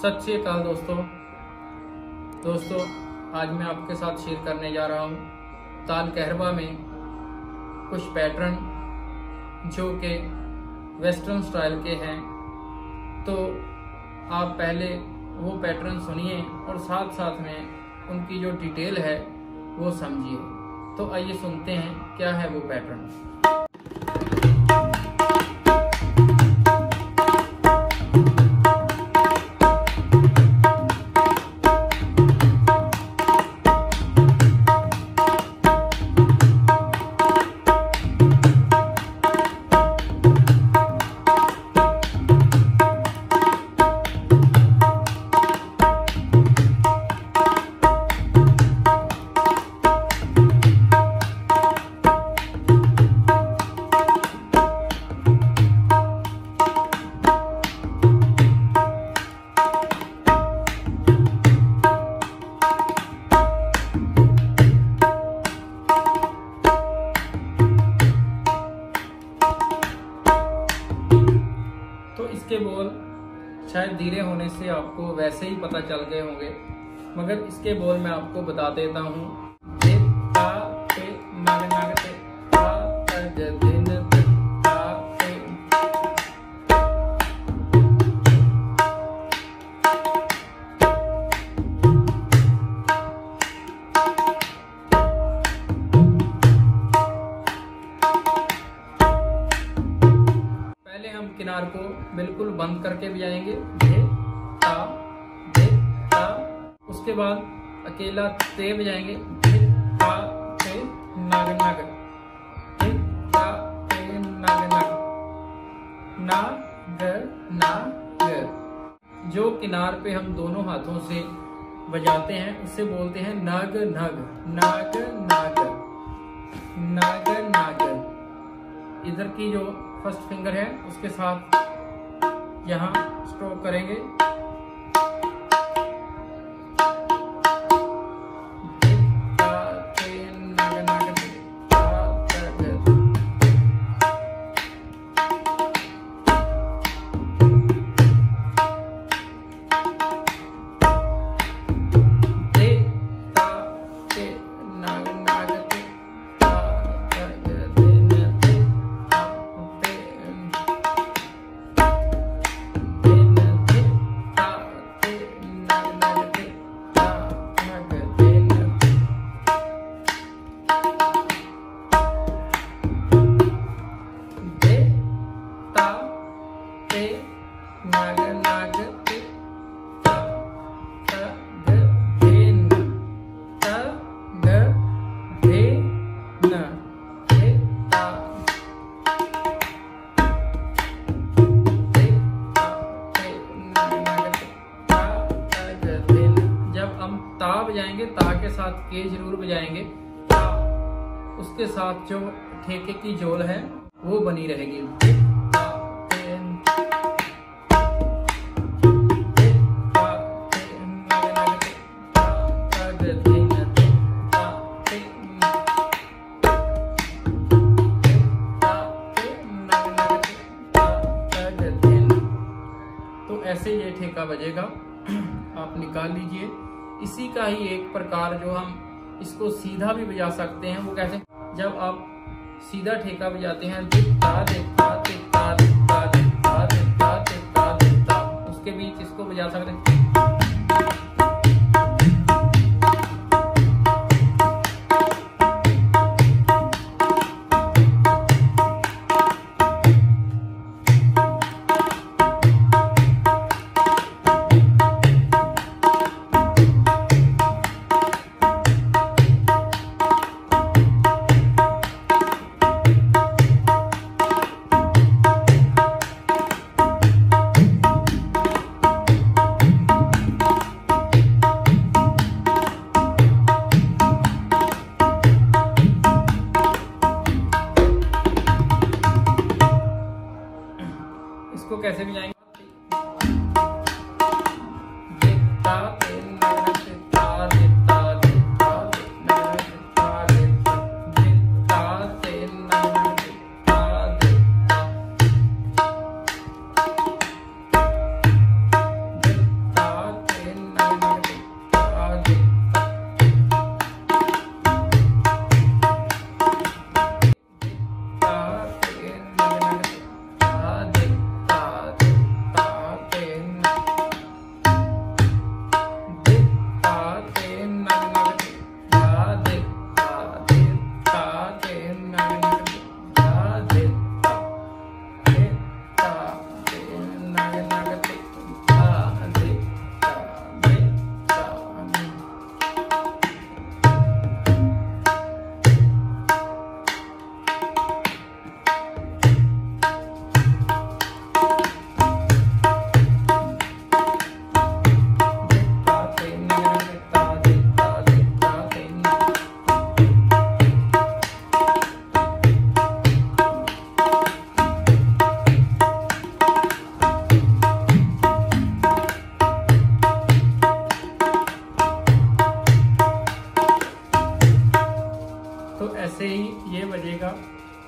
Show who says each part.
Speaker 1: सत श्री अकाल दोस्तों, आज मैं आपके साथ शेयर करने जा रहा हूँ ताल कहरवा में कुछ पैटर्न जो कि वेस्टर्न स्टाइल के हैं। तो आप पहले वो पैटर्न सुनिए और साथ साथ में उनकी जो डिटेल है वो समझिए। तो आइए सुनते हैं क्या है वो पैटर्न। इसके बोल शायद धीरे होने से आपको वैसे ही पता चल गए होंगे, मगर इसके बोल मैं आपको बता देता हूँ। हम किनार को बिल्कुल बंद करके बजाएंगे, धे ता धे ता। उसके बाद अकेला ते बजाएंगे, धे ता ते नाग नाग, धे ता ते नाग नाग, ना ग ना ग। जो किनार पे हम दोनों हाथों से बजाते हैं उसे बोलते हैं नाग नाग, नाग नाग, नाग नाग। इधर की जो फर्स्ट फिंगर है उसके साथ यहाँ स्ट्रोक करेंगे, नाग नाग ते ता ता ग धे न, ता ग धे न, धे ता धे ता ते नाग नाग ते ता ता ग धे न। जब हम ता बजाएंगे, ता के साथ के जरूर बजाएंगे, ता उसके साथ जो ठेके की जोल है वो बनी रहेगी। तो ऐसे ये ठेका बजेगा, आप निकाल लीजिए। इसी का ही एक प्रकार जो हम इसको सीधा भी बजा सकते हैं, वो कैसे? जब आप सीधा ठेका बजाते हैं, दिखता दिखता दिखता दिखता दिखता दिखता दिखता दिखता, उसके बीच इसको बजा सकते हैं।